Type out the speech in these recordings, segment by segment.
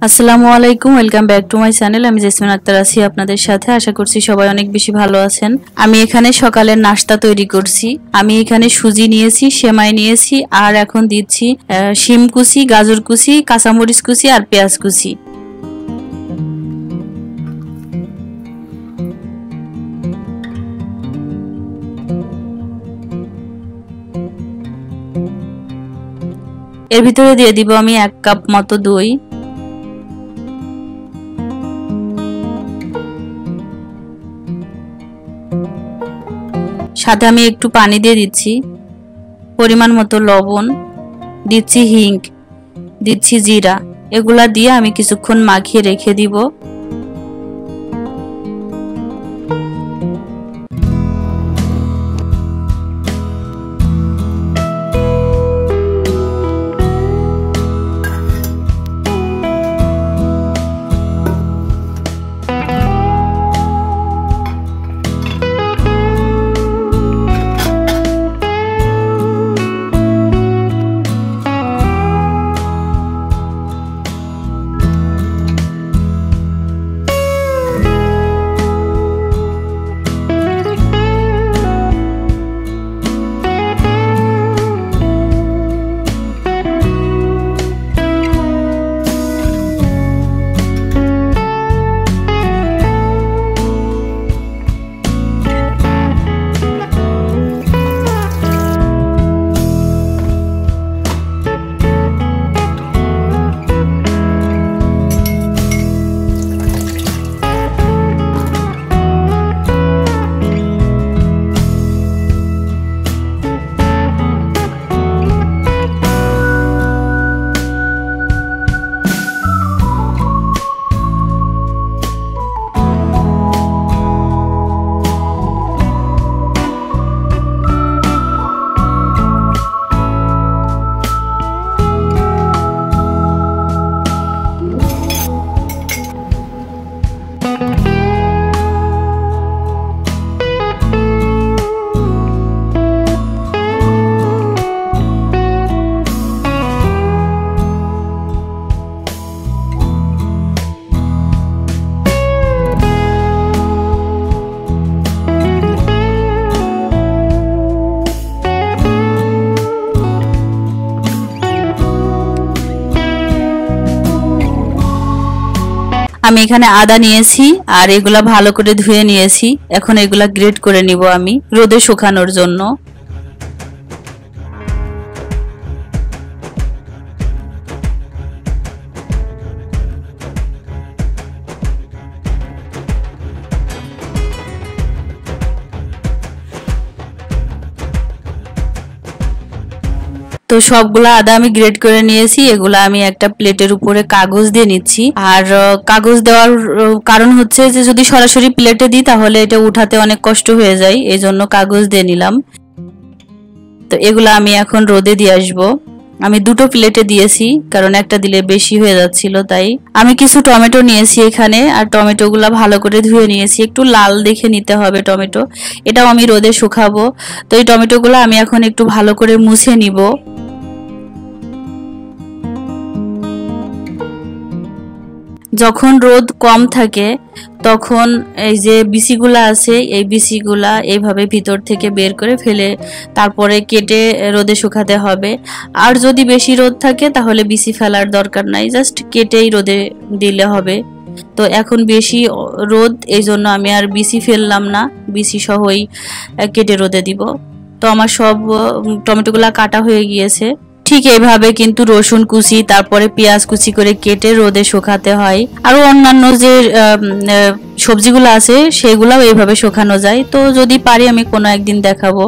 আসসালামু আলাইকুম, welcome back to my channel. আমি জেসমিন আক্তার আছি আপনাদের সাথে। আশা করছি সবাই অনেক বেশি ভালো আছেন। আমি এখানে সকালের নাস্তা তৈরি করছি। আমি এখানে সুজি নিয়েছি, সেমাই নিয়েছি, আর এখন দিচ্ছি শিম কুচি, গাজর কুচি, কাঁচামরিচ কুচি আর পেঁয়াজ কুচি। এর ভিতরে দিয়ে দিব আমি 1 কাপ মতো দই। সাথে আমি একটু পানি দিয়ে দিচ্ছি, পরিমাণ মতো লবণ দিচ্ছি, হিং দিচ্ছি, জিরা। এগুলা দিয়ে আমি কিছুক্ষণ মাখিয়ে রেখে দিব। আমি এখানে আদা নিয়েছি আর এগুলা ভালো করে ধুয়ে নিয়েছি। এখন এগুলা গ্রেট করে নিব আমি রোদে শুকানোর জন্য। তো সবগুলা আদা আমি গ্রেট করে নিয়েছি। এগুলা আমি একটা প্লেটের উপরে কাগজ দিয়ে নিচ্ছি। আর কাগজ দেওয়ার কারণ হচ্ছে যে যদি সরাসরি প্লেটে দিই তাহলে এটা উঠাতে অনেক কষ্ট হয়ে যায়, এই জন্য কাগজ দিয়ে নিলাম। তো এগুলা আমি এখন রোদে দিয়ে আসবো। আমি দুটো প্লেটে দিয়েছি কারণ একটা দিলে বেশি হয়ে যাচ্ছিল, তাই। আমি কিছু টমেটো নিয়েছি এখানে, আর টমেটোগুলা ভালো করে ধুয়ে নিয়েছি। একটু লাল দেখে নিতে হবে টমেটো, এটাও আমি রোদে শুকাবো। তো এই টমেটোগুলো আমি এখন একটু ভালো করে মুছে নিব। যখন রোদ কম থাকে তখন এই যে বিচিগুলা আছে, এই বিচিগুলা এইভাবে ভিতর থেকে বের করে ফেলে তারপরে কেটে রোদে শুকাতে হবে। আর যদি বেশি রোদ থাকে তাহলে বিচি ফেলার দরকার নাই, জাস্ট কেটেই রোদে দিলে হবে। তো এখন বেশি রোদ, এই জন্য আমি আর বিচি ফেললাম না, বিচি সহই কেটে রোদে দিব। তো আমার সব টমেটোগুলা কাটা হয়ে গিয়েছে। ঠিক এইভাবে কিন্তু রসুন কুচি তারপরে পেঁয়াজ কুচি করে কেটে রোদে শুকাতে হয়। আরো অন্যান্য যে সবজিগুলো আছে সেগুলাও এইভাবে শুকানো যায়। তো যদি পারি আমি কোনো একদিন দেখাবো।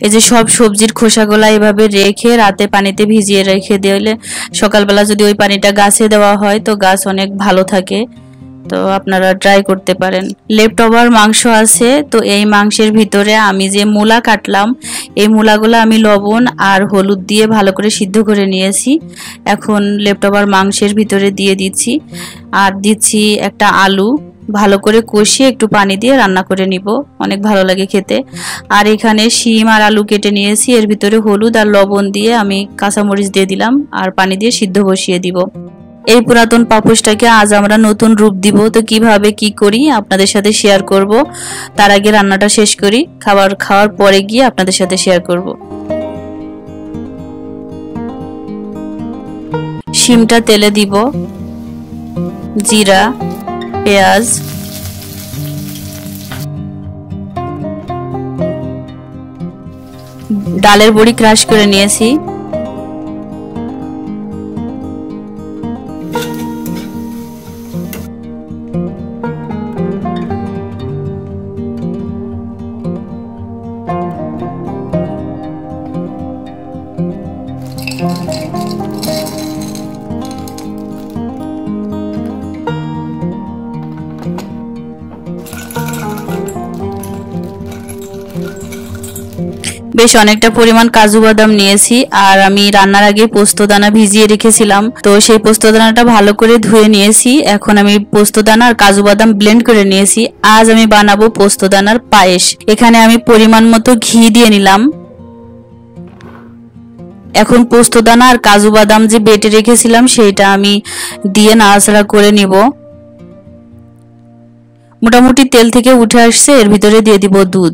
এই যে সব সবজির খোসাগুলা এভাবে রেখে রাতে পানিতে ভিজিয়ে রেখে দিলে সকালবেলা যদি ওই পানিটা গাছে দেওয়া হয় তো গাছ অনেক ভালো থাকে। তো আপনারা ট্রাই করতে পারেন। লেফট ওভার মাংস আছে, তো এই মাংসের ভিতরে আমি যে মূলা কাটলাম এই মূলাগুলো আমি লবণ আর হলুদ দিয়ে ভালো করে সিদ্ধ করে নিয়েছি। এখন লেফট ওভার মাংসের ভিতরে দিয়ে দিচ্ছি, আর দিচ্ছি একটা আলু। ভালো করে কষিয়ে একটু পানি দিয়ে রান্না করে নিব, অনেক ভালো লাগে খেতে। আর এখানে শিম আর আলু কেটে নিয়েছি, এর ভিতরে হলুদ আর লবণ দিয়ে আমি কাঁচামরিচ দিয়ে দিলাম আর পানি দিয়ে সিদ্ধ বসিয়ে দিব। এই পুরাতন পাপোশটাকে আজ আমরা নতুন রূপ দিব। তো কিভাবে কি করি আপনাদের সাথে শেয়ার করব। তার আগে রান্নাটা শেষ করি, খাওয়ার পরে গিয়ে আপনাদের সাথে শেয়ার করব। শিমটা তেলে দিব, জিরা, পেঁয়াজ, ডালের বড়ি ক্রাশ করে নিয়েছি, বেশ অনেকটা পরিমাণ কাজু বাদাম নিয়েছি। আর আমি রান্নার আগে পোস্তদানা ভিজিয়ে রেখেছিলাম, তো সেই পোস্তদানাটা ভালো করে ধুয়ে নিয়েছি। এখন আমি পোস্তদানা আর কাজু বাদাম ব্লেন্ড করে নিয়েছি। আজ আমি বানাবো পোস্তদানার পায়েস। এখানে আমি পরিমাণ মতো ঘি দিয়ে নিলাম। এখন পোস্তদানা আর কাজু বাদাম যে বেটে রেখেছিলাম সেইটা আমি দিয়ে নাড়াচাড়া করে নিব। মোটামুটি তেল থেকে উঠে আসছে, এর ভিতরে দিয়ে দিব দুধ।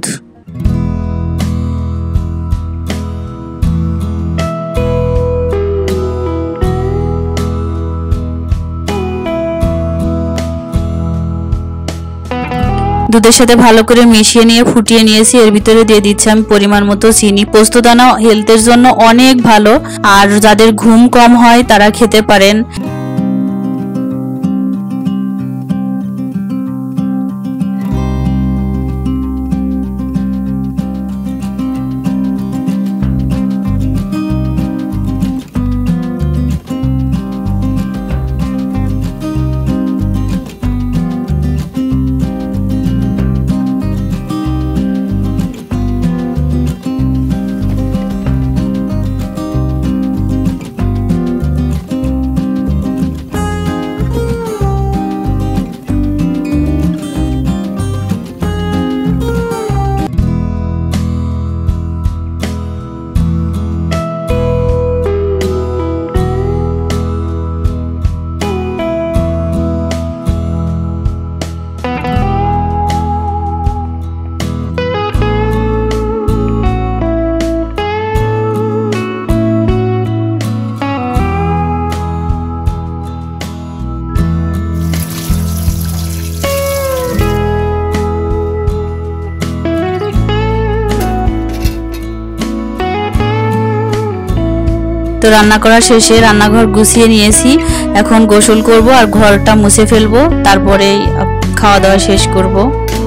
দুধের সাথে ভালো করে মিশিয়ে নিয়ে ফুটিয়ে নিয়েছি। এর ভিতরে দিয়ে দিচ্ছি আমি পরিমাণ মতো চিনি। পোস্তদানা হেলথের জন্য অনেক ভালো, আর যাদের ঘুম কম হয় তারা খেতে পারেন। তো রান্না করা শেষে রান্নাঘর গুছিয়ে নিয়েছি। এখন গোসল করব আর ঘরটা মুছে ফেলবো, তারপরে খাওয়া দাওয়া শেষ করব।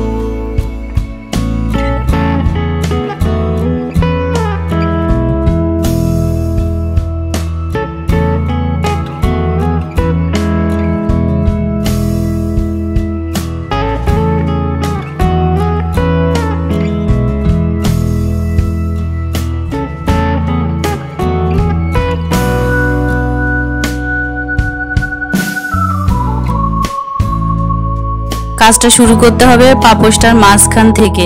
কাজটা শুরু করতে হবে পাপোশটার মাঝখান থেকে।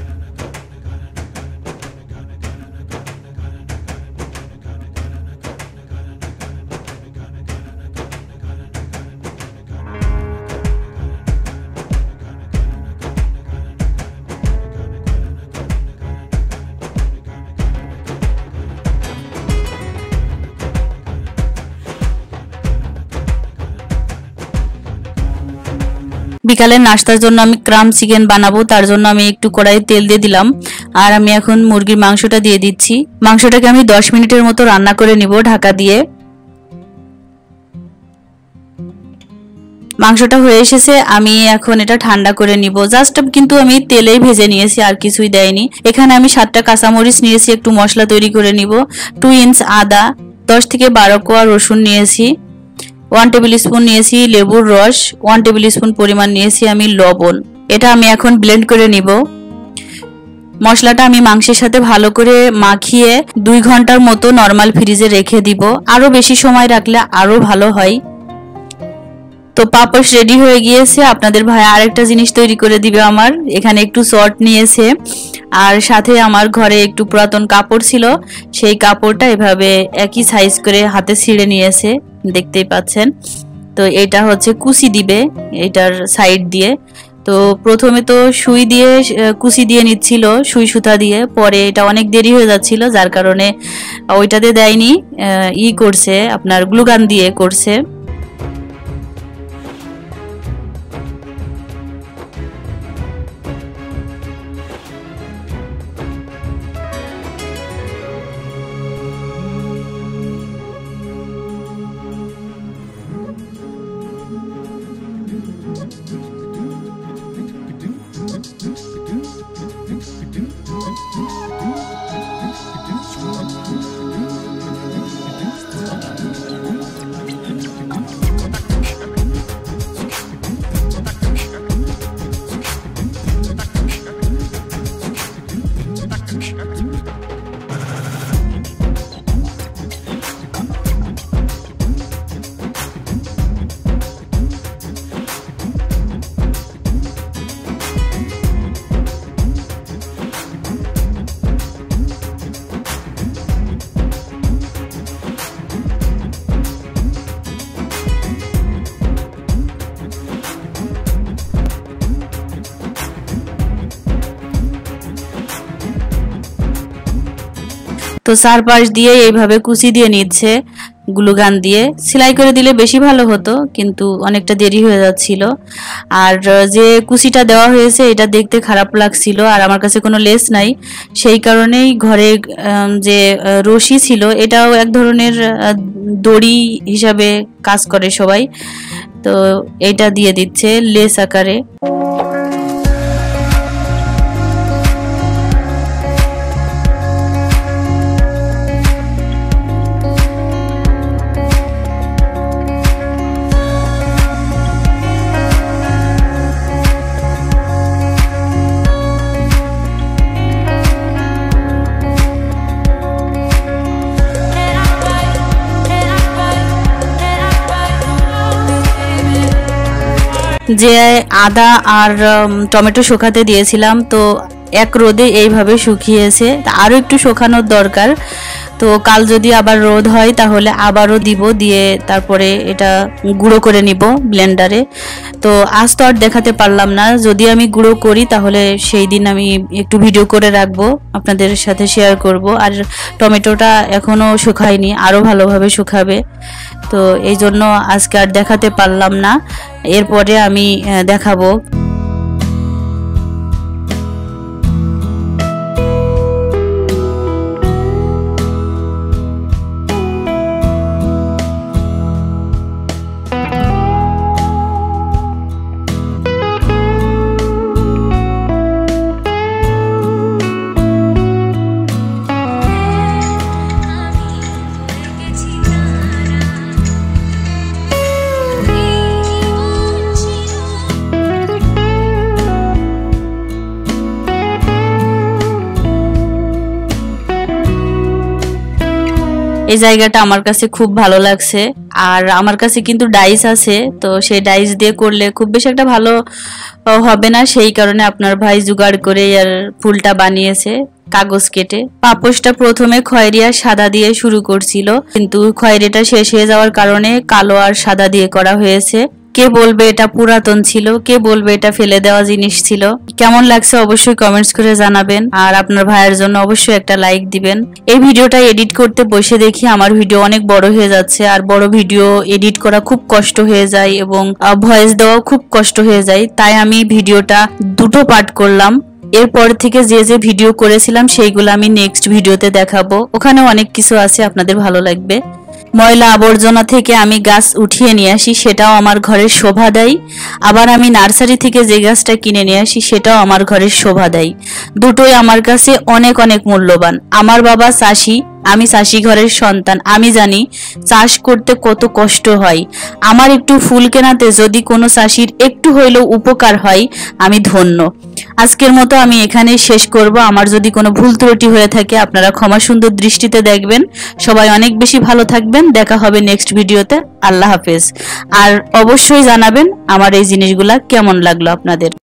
বিকালের নাস্তার জন্য আমি ক্রাম চিকেন বানাবো, তার জন্য আমি একটু কড়াইয়ে তেল দিয়ে দিলাম। আর আমি এখন মুরগির মাংসটা দিয়ে দিচ্ছি। মাংসটাকে আমি 10 মিনিটের মতো রান্না করে নিব ঢাকা দিয়ে। মাংসটা হয়ে এসেছে, আমি এখন এটা ঠান্ডা করে নিব। জাস্ট কিন্তু আমি তেলেই ভেজে নিয়েছি, আর কিছুই দেয়নি। এখানে আমি 7টা কাঁচামরিচ নিয়েছি, একটু মশলা তৈরি করে নিব। 2 ইঞ্চ আদা, 10 থেকে 12 কোয়া রসুন নিয়েছি, 1 টেবিল স্পুন নিয়েছি লেবুর রস, 1 টেবিল স্পুন পরিমাণ নিয়েছি আমি লবণ। এটা আমি এখন ব্লেন্ড করে নিব। মশলাটা আমি মাংসের সাথে ভালো করে মাখিয়ে 2 ঘন্টার মতো নরমাল ফ্রিজে রেখে দিব। আরো বেশি সময় রাখলে আরো ভালো হয়। তো পাপোশ রেডি হয়ে গিয়েছে। আপনাদের ভাই আরেকটা জিনিস তৈরি করে দিবে আমার। এখানে একটু শর্ট নিয়েছে, আর সাথে আমার ঘরে একটু পুরাতন কাপড় ছিল, সেই কাপড়টা এভাবে একই সাইজ করে হাতে ছিঁড়ে নিয়েছে, দেখতেই পাচ্ছেন। তো এটা হচ্ছে কুচি দিবে এটার সাইড দিয়ে। তো প্রথমে তো সুই দিয়ে কুচি দিয়ে নিচ্ছিল, সুই সুতা দিয়ে। পরে এটা অনেক দেরি হয়ে যাচ্ছিল, যার কারণে ওইটাতে দেয়নি, করছে আপনার গ্লুগান দিয়ে করছে। তো চারপাশ দিয়ে এইভাবে কুচি দিয়ে নিচ্ছে গ্লুগান দিয়ে। সেলাই করে দিলে বেশি ভালো হতো, কিন্তু অনেকটা দেরি হয়ে যাচ্ছিল। আর যে কুচিটা দেওয়া হয়েছে এটা দেখতে খারাপ লাগছিল, আর আমার কাছে কোনো লেস নাই, সেই কারণেই ঘরে যে রশি ছিল এটাও এক ধরনের দড়ি হিসাবে কাজ করে সবাই, তো এটা দিয়ে দিচ্ছে লেস আকারে। যে আদা আর টমেটো শুকাতে দিয়েছিলাম, তো এক রোদে এইভাবে শুকিয়েছে, আরও একটু শুকানোর দরকার। তো কাল যদি আবার রোদ হয় তাহলে আবারও দিব, দিয়ে তারপরে এটা গুঁড়ো করে নিব ব্লেন্ডারে। তো আজ তো আর দেখাতে পারলাম না, যদি আমি গুঁড়ো করি তাহলে সেই দিন আমি একটু ভিডিও করে রাখবো, আপনাদের সাথে শেয়ার করব। আর টমেটোটা এখনও শুকায়নি, আরও ভালোভাবে শুকাবে, তো এই জন্য আজকে আর দেখাতে পারলাম না, এরপরে আমি দেখাবো। এই জায়গাটা আমার কাছে খুব ভালো লাগছে। আর আমার কাছে কিন্তু ডাইস আছে, তো সেই ডাইস দিয়ে করলে খুব বেশি একটা ভালো হবে না, সেই কারণে আপনার ভাই জোগাড় করে আর ফুলটা বানিয়েছে কাগজ কেটে। পাপোশটা প্রথমে খয়েরি আর সাদা দিয়ে শুরু করছিল, কিন্তু খয়েরিটা শেষ হয়ে যাওয়ার কারণে কালো আর সাদা দিয়ে করা হয়েছে। কে বলবে এটা পুরাতন ছিল, কে বলবে এটা ফেলে দেওয়া জিনিস ছিল। কেমন লাগছে অবশ্যই কমেন্টস করে জানাবেন, আর আপনার ভাইয়ের জন্য অবশ্যই একটা লাইক দিবেন। এই ভিডিওটা এডিট করতে বসে দেখি আমার ভিডিও অনেক বড় হয়ে যাচ্ছে, আর বড় ভিডিও এডিট করা খুব কষ্ট হয়ে যায় এবং ভয়েস দেওয়া খুব কষ্ট হয়ে যায়, তাই আমি ভিডিওটা দুটো পার্ট করলাম। এরপর থেকে যে যে ভিডিও করেছিলাম সেইগুলো আমি নেক্সট ভিডিওতে দেখাবো, ওখানে অনেক কিছু আছে, আপনাদের ভালো লাগবে। ময়লা আবর্জনা থেকে আমি গাছ উঠিয়ে নিয়ে আসি, সেটাও আমার ঘরের শোভা দেয়। আবার আমি নার্সারি থেকে যে গাছটা কিনে নিয়ে আসি সেটাও আমার ঘরের শোভা দেয়। দুটোই আমার কাছে অনেক অনেক মূল্যবান। আমার বাবা চাষি, আমি চাষি ঘরের সন্তান। আমি জানি চাষ করতে কত কষ্ট হয়। আমার একটু ফুল কেনাতে যদি কোনো চাষির একটু হইলেও উপকার হয়, আমি ধন্য। আজকের মতো আমি এখানেই শেষ করব। আমার যদি কোনো ভুল ত্রুটি হয়ে থাকে আপনারা ক্ষমা সুন্দর দৃষ্টিতে দেখবেন। সবাই অনেক বেশি ভালো থাকবেন। দেখা হবে নেক্সট ভিডিওতে। আল্লাহ হাফেজ। আর অবশ্যই জানাবেন আমার এই জিনিসগুলা কেমন লাগলো আপনাদের।